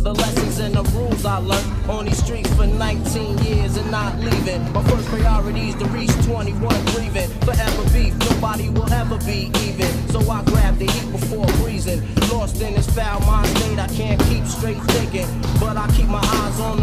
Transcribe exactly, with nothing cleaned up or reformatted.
The lessons and the rules I learned on these streets for nineteen years and not leaving. My first priority is to reach twenty-one, breathing. Forever beef, nobody will ever be even. So I grab the heat before breezing. Lost in this foul mind state, I can't keep straight thinking, but I keep my eyes on